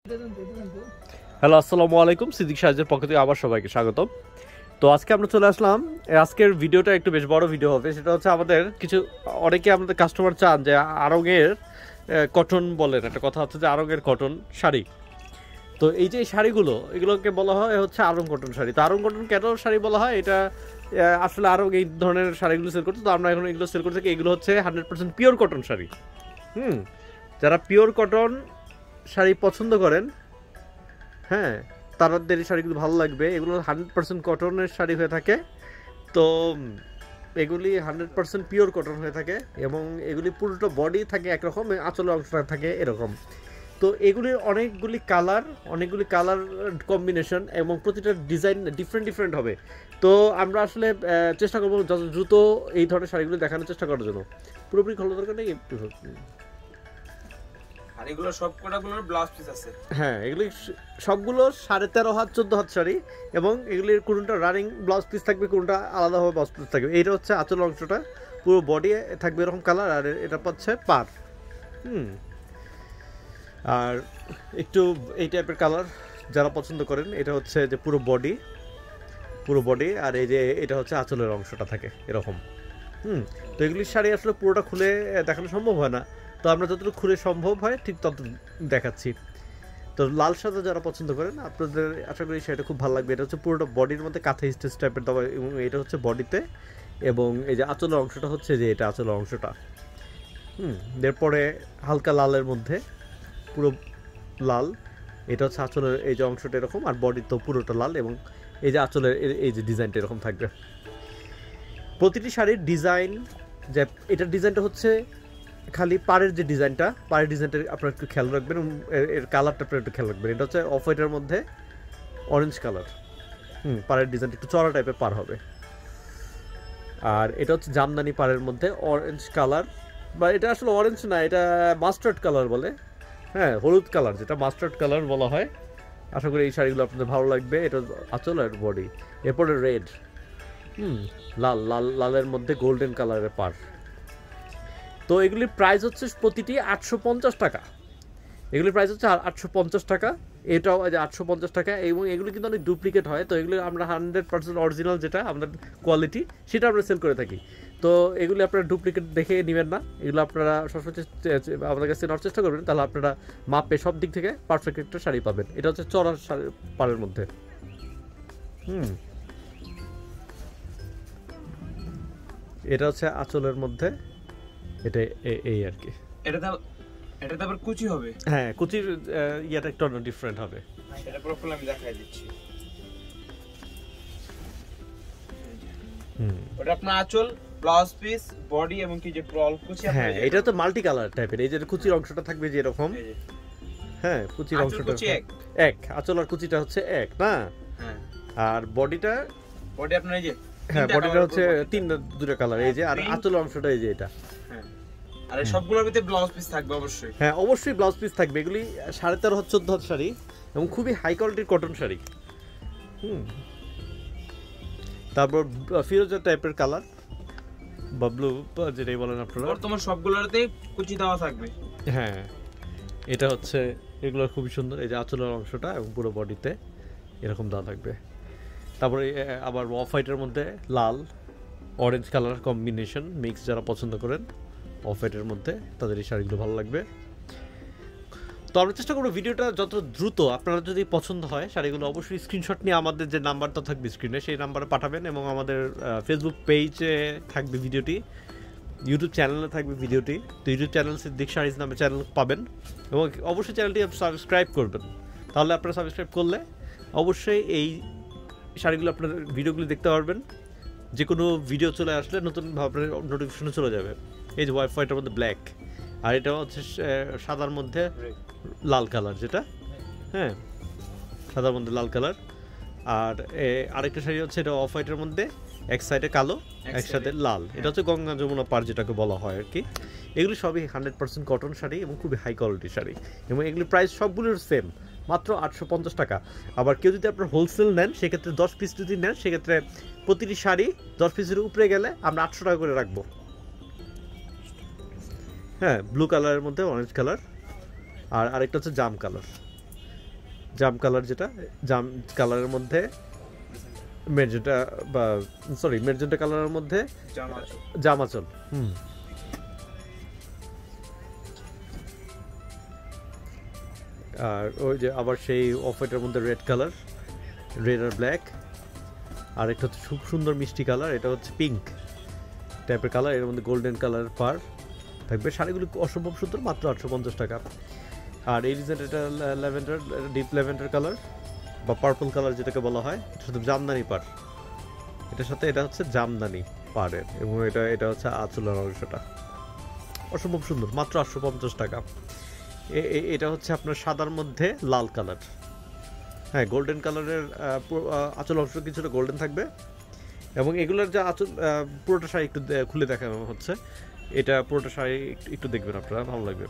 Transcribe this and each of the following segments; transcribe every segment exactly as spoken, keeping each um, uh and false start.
Hello, আসসালামু আলাইকুম। সিদ্দিক সাহেজের পক্ষ থেকে আবার সবাইকে স্বাগতম। তো আজকে আমরা চলে আসলাম, আজকের ভিডিওটা একটু বেশ বড় ভিডিও হবে। সেটা হচ্ছে আমাদের কিছু অনেকে আমাদের কাস্টমার চান যে আড়ংয়ের কটন বলেন, একটা কথা হচ্ছে যে আড়ংয়ের কটন শাড়ি। তো এই যে শাড়িগুলো, এগুলোকে বলা হয় হচ্ছে আড়ং কটন শাড়ি। তো আড়ং কটন কেন শাড়ি বলা হয়, এটা আসলে আরও এই ধরনের শাড়িগুলো সেল করছে। তো আমরা এখন এগুলো সেল করছি, এগুলো হচ্ছে hundred percent pure cotton sari. হুম যারা পিওর কটন শাড়ি পছন্দ করেন, হ্যাঁ, তাদের শাড়িগুলো ভালো লাগবে। এগুলো হান্ড্রেড পার্সেন্ট কটনের শাড়ি হয়ে থাকে। তো এগুলি হান্ড্রেড পার্সেন্ট পিওর কটন হয়ে থাকে এবং এগুলি পুরোটা বডি থাকে একরকম, আঁচলের অংশটা থাকে এরকম। তো এগুলির অনেকগুলি কালার অনেকগুলি কালার কম্বিনেশন এবং প্রতিটা ডিজাইন ডিফারেন্ট ডিফারেন্ট হবে। তো আমরা আসলে চেষ্টা করবো যত দ্রুত এই ধরনের শাড়িগুলো দেখানোর চেষ্টা করার জন্য। পুরোপুরি খোলা দরকার নেই, আর এগুলো সব কোটাগুলোর ব্লাউজ পিস আছে। হ্যাঁ, এগুলি সবগুলো সাড়ে তেরো হাত চোদ্দো হাত শাড়ি এবং এগুলির কোনটা রানিং ব্লাউজ পিস থাকবে, কোনটা আলাদাভাবে ব্লাউজ পিস থাকবে। এইটা হচ্ছে আঁচল অংশটা, পুরো বডি থাকবে এরকম কালার, আর এটা পাচ্ছে পার। হুম আর একটু এই টাইপের কালার যারা পছন্দ করেন, এটা হচ্ছে যে পুরো বডি পুরো বডি আর এই যে এটা হচ্ছে আঁচলের অংশটা থাকে এরকম। হুম তো এগুলির শাড়ি আসলে পুরোটা খুলে দেখানো সম্ভব হয় না, তো আমরা যতটুকু খুলে সম্ভব হয় ঠিক তত দেখাচ্ছি। তো লাল সাদা যারা পছন্দ করেন, আপনাদের আশা করি সেটা খুব ভালো লাগবে। এটা হচ্ছে পুরোটা বডির মধ্যে কাঁথা স্টেজ টাইপের দেওয়া এবং এটা হচ্ছে বডিতে, এবং এই যে আঁচলের অংশটা হচ্ছে যে এটা আঁচলের অংশটা। হুম এরপরে হালকা লালের মধ্যে পুরো লাল, এটা হচ্ছে আঁচলের এই যে অংশটা এরকম, আর বডি তো পুরোটা লাল, এবং এই যে আঁচলের এই যে ডিজাইনটা এরকম থাকবে। প্রতিটি শাড়ির ডিজাইন, যে এটার ডিজাইনটা হচ্ছে খালি পাড়ের যে ডিজাইনটা, পাড়ের ডিজাইনটা আপনারা একটু খেয়াল রাখবেন, এর কালারটা আপনারা একটু খেয়াল রাখবেন। এটা হচ্ছে অফ হোয়াইটের মধ্যে অরেঞ্জ কালার। হুম পাড়ের ডিজাইনটা একটু চড়া টাইপের পাড় হবে। আর এটা হচ্ছে জামদানি পাড়ের মধ্যে অরেঞ্জ কালার, বা এটা আসলে অরেঞ্জ না, এটা মাস্টার্ড কালার বলে। হ্যাঁ, হলুদ কালার, যেটা মাস্টার্ড কালার বলা হয়। আশা করি এই শাড়িগুলো আপনাদের ভালো লাগবে। এটা আঁচল আর বডি। এরপরে রেড, হুম লাল লাল লালের মধ্যে গোল্ডেন কালারের পাড়। তো এগুলির প্রাইস হচ্ছে প্রতিটি আটশো পঞ্চাশ টাকা। এগুলির প্রাইস হচ্ছে আটশো পঞ্চাশ টাকা, এটাও আটশো পঞ্চাশ টাকা। এবং এগুলি কিন্তু অনেক ডুপ্লিকেট হয়, তো এগুলি আমরা হান্ড্রেড পার্সেন্ট অরিজিনাল যেটা আমাদের কোয়ালিটি, সেটা আমরা সেল করে থাকি। তো এগুলি আপনারা ডুপ্লিকেট দেখে নেবেন না, এগুলো আপনারা সবসময় আমাদের কাছে নেওয়ার চেষ্টা করবেন, তাহলে আপনারা মাপে সব দিক থেকে পারফেক্ট একটা শাড়ি পাবেন। এটা হচ্ছে চড়ার শাড়ি পাড়ের মধ্যে। হুম এটা হচ্ছে আঁচলের মধ্যে, এটা এই আর কি। এটা তো এটা তো আবার কুচি হবে। হ্যাঁ, কুচির ইয়াটা একটু ডিফারেন্ট হবে। এটা পুরো ফুল আমি দেখাই দিচ্ছি। হুম ওটা আপনার আঁচল, ব্লাউজ পিস, বডি এবং কি যে ক্রল কুচি। হ্যাঁ, এটা তো মাল্টি কালার টাইপের। এই যে কুচির অংশটা থাকবে যে এরকম। হ্যাঁ, কুচির অংশটা এক এক আঁচল আর কুচিটা হচ্ছে এক না। হ্যাঁ, আর বডিটা, বডি আপনার এই যে, হ্যাঁ বডিটা হচ্ছে তিন দুটো কালার। এই যে আর আঁচল অংশটা এই যে এটা। হ্যাঁ, আর এই সবগুলোর ভিতরে ব্লাউজ পিস থাকবে অবশ্যই। হ্যাঁ, অবশ্যই ব্লাউজ পিস থাকবে। এগুলি সাড়ে তেরো হাত চোদ্দ হাত শাড়ি এবং খুবই হাই কোয়ালিটির কটন শাড়ি। হুম তারপর ফিরোজা টাইপের কালার বা ব্লু, যেটাই বলেন আপনারা। বর্তমান সবগুলোতে কুচি দেওয়া থাকবে। হ্যাঁ, এটা হচ্ছে এগুলো খুবই সুন্দর। এই যে আঁচলের অংশটা এবং পুরো বডিতে এরকম দেওয়া থাকবে। তারপরে আবার অফ হোয়াইটের মধ্যে লাল অরেঞ্জ কালার কম্বিনেশন মিক্স, যারা পছন্দ করেন অফ হোয়াইটের মধ্যে, তাদের এই শাড়িগুলো ভালো লাগবে। তো আমরা চেষ্টা করবো ভিডিওটা যত দ্রুত, আপনারা যদি পছন্দ হয় শাড়িগুলো অবশ্যই স্ক্রিনশট নিয়ে আমাদের যে নাম্বারটা থাকবে স্ক্রিনে, সেই নাম্বারে পাঠাবেন। এবং আমাদের ফেসবুক পেজে থাকবে ভিডিওটি, ইউটিউব চ্যানেলে থাকবে ভিডিওটি। তো ইউটিউব চ্যানেল সিদ্দিক শাড়িজ নামে চ্যানেল পাবেন, এবং অবশ্যই চ্যানেলটি সাবস্ক্রাইব করবেন। তাহলে আপনারা সাবস্ক্রাইব করলে অবশ্যই এই শাড়িগুলো আপনাদের ভিডিওগুলো দেখতে পারবেন। যে কোনো ভিডিও চলে আসলে নতুনভাবে নোটিফিকেশনে চলে যাবে। এই যে ওয়াইফ হোয়াইটের মধ্যে ব্ল্যাক, আর এটা হচ্ছে সাদার মধ্যে লাল কালার, যেটা হ্যাঁ সাদার মধ্যে লাল কালার। আর আরেকটা শাড়ি হচ্ছে এটা অফ হোয়াইটের মধ্যে এক সাইডে কালো, একসাথে লাল। এটা হচ্ছে গঙ্গা যমুনা পার, যেটাকে বলা হয় আর কি। এগুলি সবই হান্ড্রেড পার্সেন্ট কটন শাড়ি এবং খুবই হাই কোয়ালিটির শাড়ি, এবং এগুলির প্রাইস সবগুলোর সেম, মাত্র আটশো পঞ্চাশ টাকা। আবার কেউ যদি আপনার হোলসেল নেন, সেক্ষেত্রে দশ পিস যদি নেন, সেক্ষেত্রে প্রতিটি শাড়ি দশ পিসের উপরে গেলে আমরা আটশো টাকা করে রাখবো। হ্যাঁ, ব্লু কালারের মধ্যে অরেঞ্জ কালার, আর আরেকটা হচ্ছে জাম কালার। জাম কালার, যেটা জাম কালারের মধ্যে মেজেন্টা বা সরি মেজেন্টা কালারের মধ্যে জাম আঁচল। জাম আঁচল। হুম আর ওই যে আবার সেই অফ হোয়াইটের মধ্যে রেড কালার, রেড আর ব্ল্যাক। আর একটা হচ্ছে খুব সুন্দর মিষ্টি কালার, এটা হচ্ছে পিঙ্ক টাইপের কালার, এর মধ্যে গোল্ডেন কালার পার থাকবে। শাড়িগুলি অসম্ভব সুন্দর, মাত্র আটশো পঞ্চাশ টাকা। আর এই রিজেন্ট এটা ল্যাভেন্ডার, ডিপ ল্যাভেন্ডার কালার বা পার্পল কালার যেটাকে বলা হয়, এটা শুধু জামদানি পার, এটার সাথে এটা হচ্ছে জামদানি পাড়ের, এবং এটা এটা হচ্ছে আঁচলের অংশটা। অসম্ভব সুন্দর, মাত্র আটশো পঞ্চাশ টাকা। এটা হচ্ছে আপনার সাদার মধ্যে লাল কালার, হ্যাঁ গোল্ডেন কালারের আঁচল অংশ কিছুটা গোল্ডেন থাকবে, এবং এগুলোর যে আঁচল পুরোটা শাড়ি একটু খুলে দেখানো হচ্ছে, এটা পুরোটা শাড়ি একটু দেখবেন আপনারা, ভালো লাগবে।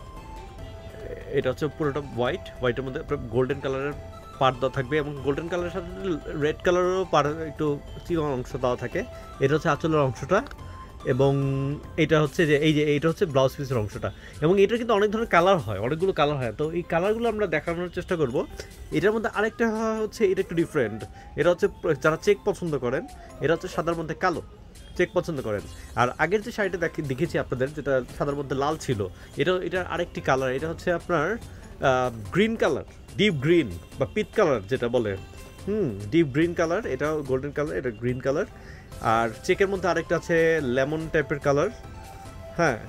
এটা হচ্ছে পুরোটা হোয়াইট, হোয়াইটের মধ্যে গোল্ডেন কালারের পাড় দেওয়া থাকবে, এবং গোল্ডেন কালারের সাথে রেড কালারেরও পাড় একটু চিকন অংশ দেওয়া থাকে। এটা হচ্ছে আঁচলের অংশটা, এবং এটা হচ্ছে যে এই যে এইটা হচ্ছে ব্লাউজ পিসের অংশটা। এবং এটা কিন্তু অনেক ধরনের কালার হয়, অনেকগুলো কালার হয়, তো এই কালারগুলো আমরা দেখানোর চেষ্টা করব। এটার মধ্যে আরেকটা হচ্ছে, এটা একটু ডিফারেন্ট, এটা হচ্ছে যারা চেক পছন্দ করেন, এটা হচ্ছে সাদার মধ্যে কালো, চেক পছন্দ করেন। আর আগের যে শাড়িটা দেখে দেখেছি আপনাদের, যেটা সাদার মধ্যে লাল ছিল, এটা এটার আরেকটি কালার, এটা হচ্ছে আপনার গ্রিন কালার, ডিপ গ্রিন বা পিট কালার যেটা বলে, হুম ডিপ গ্রিন কালার, এটাও গোল্ডেন কালার, এটা গ্রিন কালার। আর চেকের মধ্যে আরেকটা আছে লেমন টাইপের কালার, হ্যাঁ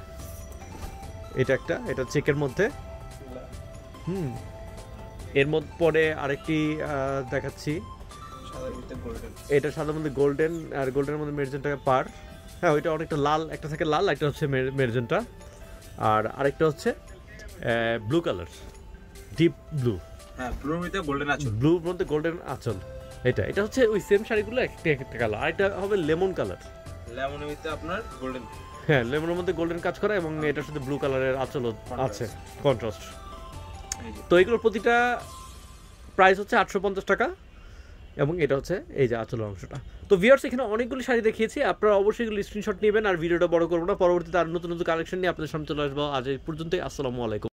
এটা একটা, এটা চেকের মধ্যে। হুম এর মধ্যে পরে আরেকটি দেখাচ্ছি, এটা সাদার মধ্যে গোল্ডেন, আর গোল্ডেনের মধ্যে মেরজেন্টা পার, হ্যাঁ ওইটা অনেকটা লাল, একটা থাকে লাল, একটা হচ্ছে মেরজেন্টা, আর আরেকটা হচ্ছে ব্লু কালার, ডিপ ব্লু, হ্যাঁ ব্লুর মধ্যে গোল্ডেন আঁচল, ব্লুর মধ্যে গোল্ডেন আঁচল। এটা এটা হচ্ছে ওই সেম শাড়িগুলো একটা একটা কালার, আর এটা হবে লেমন কালার, লেমনের মধ্যে আপনার গোল্ডেন, হ্যাঁ লেমনের মধ্যে গোল্ডেন কাজ করা, এবং এটার সাথে ব্লু কালারের আঁচল আছে, কন্ট্রাস্ট। তো এগুলোর প্রতিটা প্রাইস হচ্ছে আটশো পঞ্চাশ টাকা, এবং এটা হচ্ছে এই যে আঁচলের অংশটা। তো ভিউয়ার্স এখানে অনেকগুলো শাড়ি দেখিয়েছি, আপনারা অবশ্যই এগুলো স্ক্রিনশট নেবেন, আর ভিডিওটা বড় করবো না, পরবর্তীতে আর নতুন নতুন কালেকশন নিয়ে আপনাদের সামনে চলে আসবো। আজ এই পর্যন্তই, আসসালামু আলাইকুম।